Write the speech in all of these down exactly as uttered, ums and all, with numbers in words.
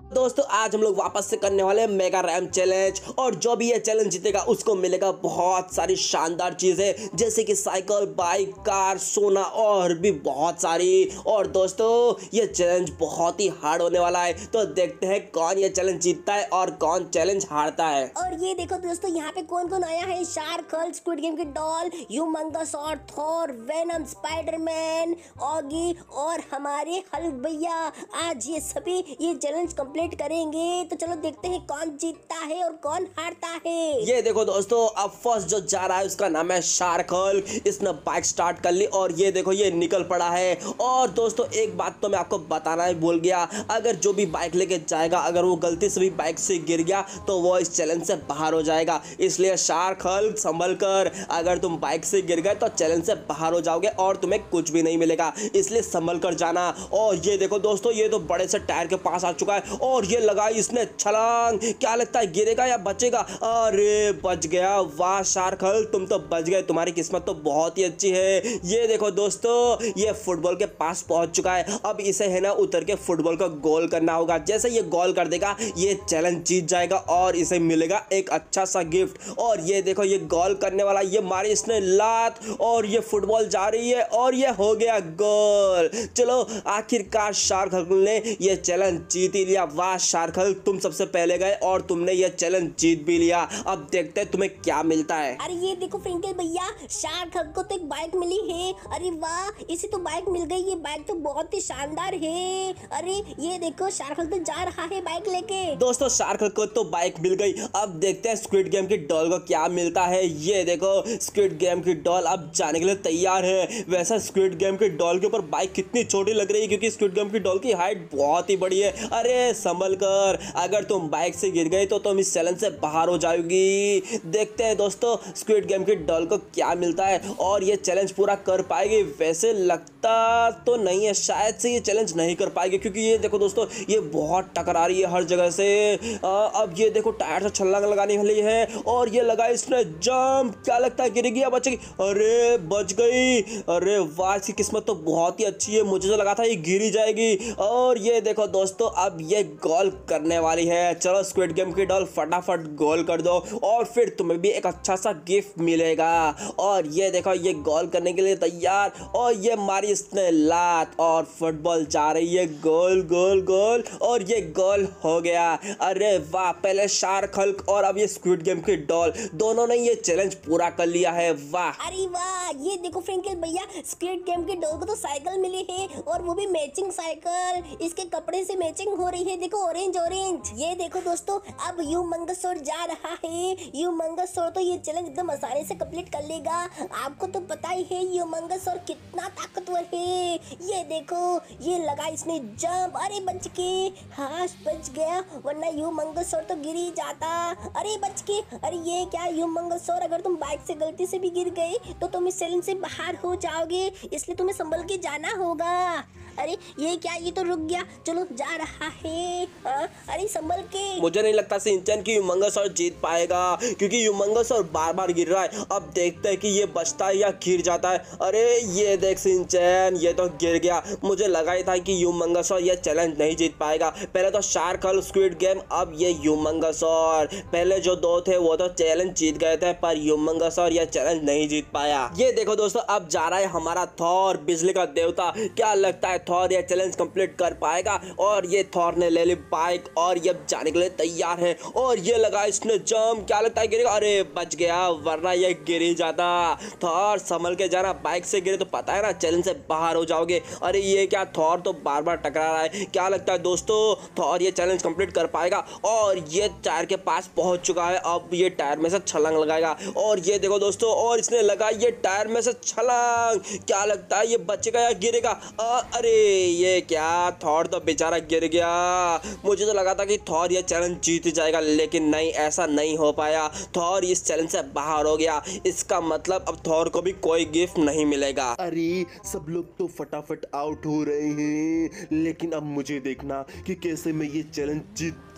दोस्तों आज हम लोग वापस से करने वाले हैं मेगा रैम चैलेंज और जो भी ये चैलेंज जीतेगा उसको मिलेगा बहुत सारी शानदार चीजें जैसे कि साइकिल, बाइक, कार, सोना और भी बहुत सारी। और दोस्तों ये चैलेंज बहुत ही हार्ड होने वाला है, तो देखते हैं कौन ये चैलेंज जीतता है और कौन चैलेंज हारता है। और ये देखो दोस्तों यहाँ पे कौन कौन आया है। शार्क, हल्क, स्क्विड गेम की डॉल, ह्यूमंगस और थॉर, वेनम, स्पाइडरमैन, ऑगी और हमारे हल्क भैया। आज ये सभी ये चैलेंज कंप्लीट करेंगे, तो चलो देखते हैं कौन जीतता है और कौन हारता है। ये देखो दोस्तों अब फर्स्ट जो जा रहा है उसका नाम है शार्क हल्क। इसने बाइक स्टार्ट कर ली और ये देखो ये निकल पड़ा है। और दोस्तों एक बात तो मैं आपको बताना ही भूल गया, अगर जो भी बाइक लेके जाएगा अगर वो गलती से भी बाइक से गिर गया तो वो इस चैलेंज से बाहर हो जाएगा। इसलिए शार्क हल्क संभल कर, अगर तुम बाइक से गिर गए तो चैलेंज से बाहर हो जाओगे और तुम्हें कुछ भी नहीं मिलेगा, इसलिए संभल कर जाना। और ये देखो दोस्तों ये तो बड़े से टायर के पास आ चुका है और ये लगाई इसने छलांग। क्या लगता है गिरेगा या बचेगा? अरे बच गया, वाह शार्क हल्क तुम तो बच गए, तुम्हारी किस्मत तो बहुत ही अच्छी है। ये देखो दोस्तों ये फुटबॉल के पास पहुंच चुका है, अब इसे है ना उतर के फुटबॉल का गोल करना होगा। जैसे ये गोल कर देगा ये चैलेंज जीत जाएगा और इसे मिलेगा एक अच्छा सा गिफ्ट। और ये देखो ये गोल करने वाला, ये मारी इसने लात और ये फुटबॉल जा रही है और ये हो गया गोल। चलो आखिरकार शार्क हल्क ने ये चैलेंज जीत ही लिया। वाह शार्क हल्क तुम सबसे पहले गए और तुमने ये चैलेंज जीत भी लिया। अब देखते हैं तुम्हें क्या मिलता है। अरे ये देखो फ्रिंकल भैया, शार्क हल्क को तो एक बाइक मिली है। अरे वाह इसे तो बाइक मिल गई, ये बाइक तो बहुत ही शानदार है। अरे ये देखो शार्क हल्क तो जा रहा है बाइक लेके। दोस्तों शार्क हल्क को तो बाइक मिल गई, अब देखते हैं स्क्विड गेम की डॉल को क्या मिलता है। ये देखो स्क्विड गेम की डॉल अब जाने के लिए तैयार है। वैसे स्क्विड गेम की डॉल के ऊपर बाइक कितनी छोटी लग रही है क्योंकि स्क्विड गेम की डॉल की हाइट बहुत ही बड़ी है। अरे संभल कर, अगर तुम बाइक से गिर गई तो तुम इस चैलेंज से बाहर हो जाओगी। देखते हैं दोस्तों स्क्विड गेम की डॉल को क्या मिलता है और ये चैलेंज पूरा कर पाएगी। वैसे लगता तो नहीं है, शायद से ये चैलेंज नहीं कर पाएगी क्योंकि ये देखो दोस्तों ये बहुत टकरा रही है हर जगह से। आ, अब ये देखो टायर से छलांग लगाने वाली है और ये लगा इसने जंप। क्या लगता है गिरेगी या बचेगी? अरे बच गई। अरे वाह इसकी किस्मत तो बहुत ही अच्छी है, मुझे तो लगा था ये गिर ही जाएगी। और ये देखो दोस्तों अब ये गोल करने वाली है। चलो स्क्विड गेम की डॉल फटाफट गोल कर दो और फिर तुम्हें भी एक अच्छा सा गिफ्ट मिलेगा। और ये देखो ये गोल करने के लिए तैयार और ये मारी इसने लात और फुटबॉल जा रही है गोल गोल गोल और ये गोल हो गया। अरे वाह, पहले शार्क हल्क और अब ये स्क्विड गेम की डॉल दोनों ने ये चैलेंज पूरा कर लिया है। वाह अरे वाह, ये देखो फ्रिंकल भैया स्क्विड गेम की डॉल को तो साइकिल मिली है और वो भी मैचिंग साइकिल, इसके कपड़े से मैचिंग हो रही है। देखो ऑरेंज ऑरेंज। ये देखो दोस्तों अब ह्यूमंगसौर जा रहा है। ह्यूमंगसौर तो ये चैलेंज एकदम आसानी से कंप्लीट कर लेगा। आपको तो पता ही है ह्यूमंगसौर कितना ताकतवर है। ये देखो ये लगा इसने जंप। अरे बच के, हाँ बच गया, वरना ह्यूमंगसौर तो गिर ही जाता। अरे बच के। अरे ये क्या ह्यूमंगसौर, अगर तुम बाइक से गलती से भी गिर गए तो तुम इस चैलेंज से बाहर हो जाओगे, इसलिए तुम्हें संभल के जाना होगा। अरे ये क्या, ये तो रुक गया। चलो जा रहा है। हाँ? अरे संभल के। मुझे नहीं लगता सिंचन की ह्यूमंगसौर जीत पाएगा क्योंकि ह्यूमंगसौर बार बार गिर रहा है। अब देखते हैं कि ये बचता है या गिर जाता है। अरे ये देख सिंचन ये तो गिर गया। मुझे लगा ही था कि ह्यूमंगसौर ये चैलेंज नहीं जीत पाएगा। पहले तो शार्क हल्क, स्क्विड गेम, अब ये ह्यूमंगसौर। पहले जो दो थे वो तो चैलेंज जीत गए थे पर ह्यूमंगसौर ये चैलेंज नहीं जीत पाया। ये देखो दोस्तों अब जा रहा है हमारा थॉर, बिजली का देवता। क्या लगता है थॉर ये चैलेंज कंप्लीट कर पाएगा? और ये थॉर ने ले ली बाइक और ये जाने के लिए तैयार है और ये लगा इसने जंप। क्या लगता है गिरेगा? अरे बच गया, वरना ये गिर ही जाता। थॉर संभल के जाना, बाइक से गिरे तो पता है ना चैलेंज से बाहर हो जाओगे। अरे ये क्या, थॉर तो बार बार टकरा रहा है। क्या लगता है दोस्तों थॉर ये चैलेंज कंप्लीट कर पाएगा? और ये टायर के पास पहुंच चुका है, अब ये टायर में से छलांग लगाएगा और ये देखो दोस्तों और इसने लगा ये टायर में से छलांग। क्या लगता है ये बचेगा या गिरेगा? आ, अरे ये क्या, थॉर तो बेचारा गिर गया। मुझे तो लगा था कि थॉर ये चैलेंज जीत जाएगा लेकिन नहीं, ऐसा नहीं हो पाया। थॉर इस चैलेंज से बाहर हो गया। इसका मतलब अब थॉर को भी कोई गिफ्ट नहीं मिलेगा। अरे सब लोग तो फटाफट आउट हो रहे हैं, लेकिन अब मुझे देखना कि कैसे मैं ये चैलेंज जीत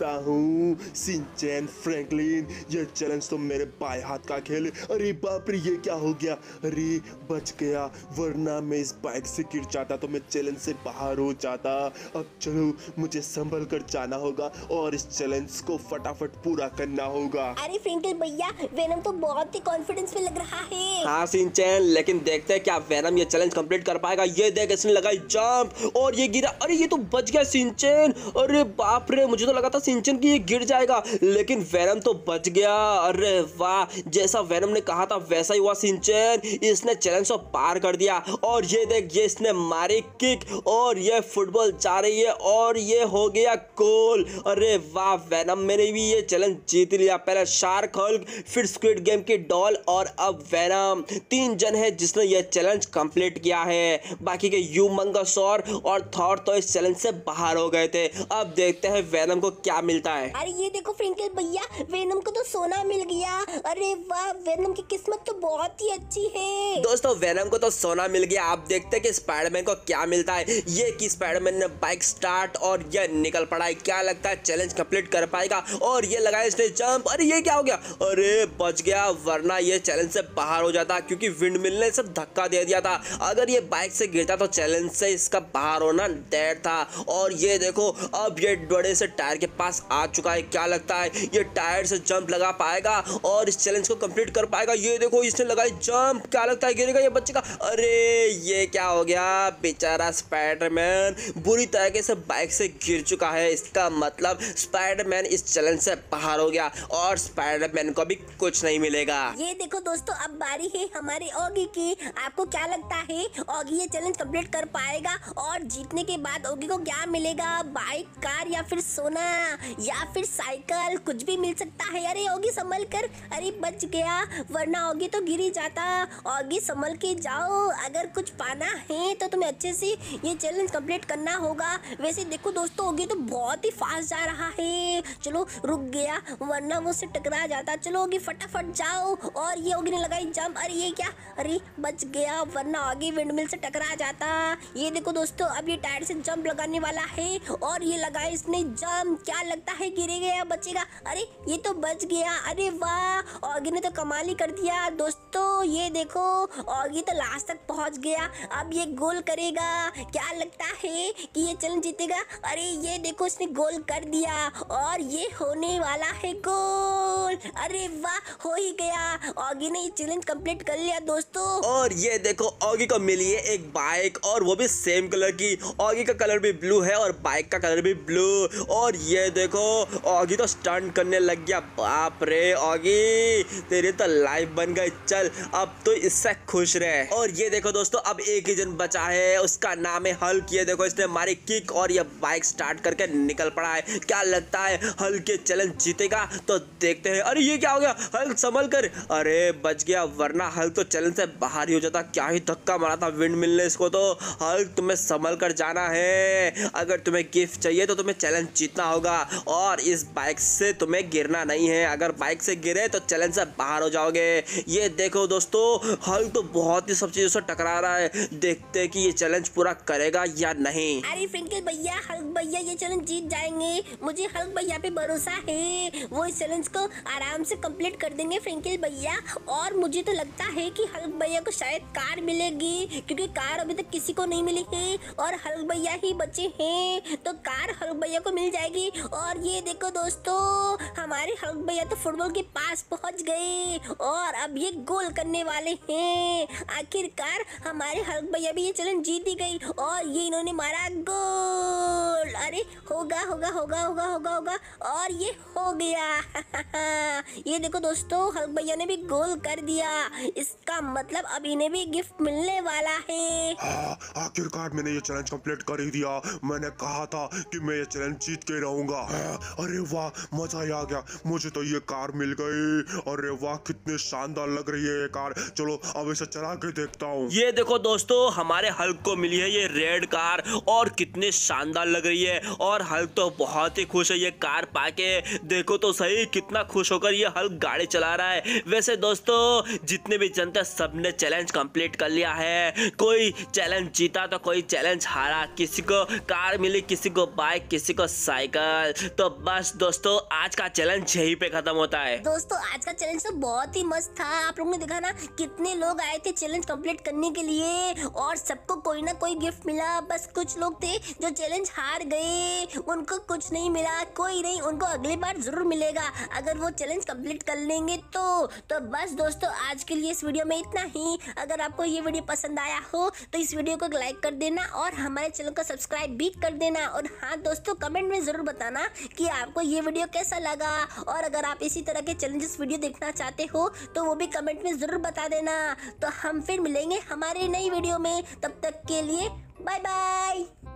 जीतता हूँ। सिंचैन, फ्रैंकलिन, ये चैलेंज तो मेरे बाएं हाथ का खेल है। अरे बाप रे, ये क्या हो गया? अरे बच गया, वरना मैं इस बाइक से गिर जाता तो मैं चैलेंज से बाहर हो जाता। अब चलो, मुझे संभल कर जाना होगा और इस चैलेंज को फटाफट पूरा करना होगा। अरे फ्रिंकल भैया, वेनम तो बहुत ही कॉन्फिडेंस में लग रहा है। हाँ सिंचैन, लेकिन देखते हैं क्या वेनम ये चैलेंज कंप्लीट कर पाएगा। ये देख, इसने लगाई जंप और ये गिरा। अरे ये तो बच गया सिंचैन। अरे बाप रे, मुझे तो लगा था सिंचैन की ये गिर जाएगा, लेकिन वेनम तो बच गया। अरे वाह, जैसा वेनम ने कहा था वैसा ही हुआ सिंचैन। इसने चैलेंज को पार कर दिया और ये देख, ये इसने मारी किक और ये फुटबॉल जा रही है और ये हो गया गोल। अरे वाह वेनम, मैंने भी ये चैलेंज जीत लिया। पहले शार्क हल्क, फिर स्क्विड गेम की डॉल और अब वेनम। तीन जन है जिसने ये चैलेंज कंप्लीट किया है। बाकी के ह्यूमंगसौर और थॉर तो इस चैलेंज से बाहर हो गए थे। अब देखते हैं वेनम को क्या मिलता है। अरे ये देखो फ्रिंकल भैया, वेनम को तो सोना मिल गया। अरे वाह, वेनम की किस्मत तो बहुत ही अच्छी है। दोस्तों वेनम को तो सोना मिल गया। आप देखते हैं कि स्पाइडरमैन को क्या मिलता है। ये कि स्पाइडरमैन ने बाइक स्टार्ट और ये निकल पड़ा है। क्या लगता है चैलेंज कंप्लीट कर पाएगा? और ये लगाया इसने जंप। अरे ये क्या हो गया? अरे बच गया, वरना ये चैलेंज से बाहर हो जाता क्योंकि विंडमिल ने इसे धक्का दे दिया था। अगर ये बाइक से गिरता तो चैलेंज से इसका बाहर होना डेड था। और ये देखो, अब ये बड़े से टायर के पास आ चुका है। क्या लगता है ये टायर से जंप लगा पाएगा और इस चैलेंज को कंप्लीट कर पाएगा? ये देखो, इसने लगाई जंप। क्या लगता है गिरेगा ये बच्चे का? अरे ये क्या हो गया? बेचारा स्पाइडरमैन बुरी तरीके से बाइक से गिर चुका है। इसका मतलब स्पाइडरमैन इस चैलेंज से बाहर हो गया और स्पाइडरमैन को भी कुछ नहीं मिलेगा। ये देखो दोस्तों, अब बारी है हमारे ऑगी की। आपको क्या लगता है ऑगी ये चैलेंज कंप्लीट कर पाएगा? और जीतने के बाद ऑगी को क्या मिलेगा? बाइक, कार या फिर सोना या फिर साइकिल, कुछ भी मिल सकता है। अरे ऑगी संभल कर, अरे बच गया, वरना ऑगी तो गिर ही जाता। ऑगी संभल के जाओ, अगर कुछ पाना है तो तुम्हें अच्छे से ये चैलेंज कंप्लीट करना होगा। वैसे देखो दोस्तों, ऑगी तो बहुत ही फास्ट जा रहा है। चलो रुक गया, वरना वो उससे टकरा जाता। चलो ऑगी फटाफट जाओ। और ये ऑगी ने लगाई जंप। अरे ये क्या? अरे बच गया, वरना ऑगी विंडमिल से टकरा जाता। ये देखो दोस्तों, अब ये टायर से जंप लगाने वाला है और ये लगाया इसने जंप। क्या लगता है गिरेगा या बचेगा? अरे ये तो बच गया। अरे वाह, ऑगी ने तो कमाल ही कर दिया दोस्तों। ये देखो, ऑगी तो लास्ट तक पहुंच गया। अब ये गोल करेगा। क्या लगता है कि ये चैलेंज जीतेगा? अरे ये देखो, इसने गोल कर दिया और ये होने वाला है गोल। अरे वाह, हो ही गया। ऑगी ने ये चैलेंज कंप्लीट कर लिया दोस्तों। और ये देखो, ऑगी को मिली है एक बाइक और वो भी सेम कलर की। ऑगी का कलर भी ब्लू है और बाइक का कलर भी ब्लू। और ये देखो, ऑगी तो स्टंट करने लग गया। बाप रे ऑगी, तेरी तो लाइफ बन गई। चल अब तो इससे खुश रहे। और ये देखो दोस्तों, अब एक ही जन बचा है, उसका नाम है हल्क। ये देखो, इसने मारी किक और ये बाइक स्टार्ट करके निकल पड़ा है। क्या लगता है हल्क ये चैलेंज जीतेगा? तो देखते हैं। अरे ये क्या हो गया? हल्क संभल कर। अरे बच गया, वरना हल्क तो चैलेंज से बाहर ही हो जाता। क्या ही धक्का मारा था विंडमिल ने इसको। तो हल्क, तुम्हें संभल कर जाना है। अगर तुम्हें गिफ्ट चाहिए तो तुम्हें चैलेंज जीतना होगा और इस बाइक से तुम्हें गिरना नहीं है। अगर बाइक से गिरे तो चैलेंज से बाहर हो जाओगे। ये देखो दोस्तों, हल्क तो बहुत ही सब चीजों से टकरा रहा है। देखते हैं कि ये चैलेंज पूरा करेगा या नहीं। अरे फ्रिंकल भैया, हल्क भैया ये चैलेंज जीत जाएंगे। मुझे हल्क भैया पे भरोसा है, वो इस चैलेंज को आराम से कंप्लीट कर देंगे फ्रिंकल भैया। और मुझे तो लगता है कि हल्क भैया को शायद कार मिलेगी, क्योंकि कार अभी तक किसी को नहीं मिली है और हल्क भैया ही बचे हैं, तो कार हल्क भैया को मिल जाएगी। और ये देखो दोस्तों, हमारे हल्क भैया तो फुटबॉल के पास पहुंच गए और अब ये गोल करने वाले हैं। आखिरकार हमारे हल्क भैया भी ये चैलेंज जीत ही गई और ये इन्होंने मारा गोल। अरे होगा होगा होगा होगा होगा होगा और ये हो गया। ये देखो दोस्तों, हल्क भैया ने भी गोल कर दिया। इसका मतलब अब इन्हें भी गिफ्ट मिलने वाला है। हाँ, आखिरकार मैंने ये चैलेंज कंप्लीट कर ही दिया। मैंने कहा था कि मैं ये चैलेंज जीत के रहूंगा। हाँ, अरे वाह, मजा ही आ गया। मुझे तो ये कार मिल गई। अरे वाह, कितनी शानदार लग रही है ये कार। चलो अब इसे चला के देखता हूँ। ये देखो दोस्तों, हमारे हल्क को मिली है ये रेड कार और कितनी शानदार लग रही है। और हल्क तो बहुत ही खुश है ये कार पाके। देखो तो सही, कितना खुश होकर ये हल्क गाड़ी चला रहा है। वैसे दोस्तों, जितने भी जनता सबने चैलेंज कंप्लीट कर लिया है। कोई चैलेंज जीता तो कोई चैलेंज हारा। किसी को कार मिली, किसी को बाइक, किसी को साइकिल। चैनल। तो बस दोस्तों आज का चैलेंज यहीं पे खत्म होता है। दोस्तों आज का चैलेंज तो बहुत ही मस्त था। आप लोगों ने देखा ना कितने लोग आए थे चैलेंज कंप्लीट करने के लिए और सबको कोई ना कोई गिफ्ट मिला। बस कुछ लोग थे जो चैलेंज हार गए, उनको कुछ नहीं मिला। कोई नहीं, उनको अगली बार जरूर मिलेगा अगर वो चैलेंज कंप्लीट कर लेंगे तो। तो बस दोस्तों आज के लिए इस वीडियो में इतना ही। अगर आपको ये वीडियो पसंद आया हो तो इस वीडियो को लाइक कर देना और हमारे चैनल को सब्सक्राइब भी कर देना। और हाँ दोस्तों कमेंट में जरूर बताना कि आपको ये वीडियो कैसा लगा और अगर आप इसी तरह के चैलेंजेस वीडियो देखना चाहते हो तो वो भी कमेंट में जरूर बता देना। तो हम फिर मिलेंगे हमारे नई वीडियो में, तब तक के लिए बाय बाय।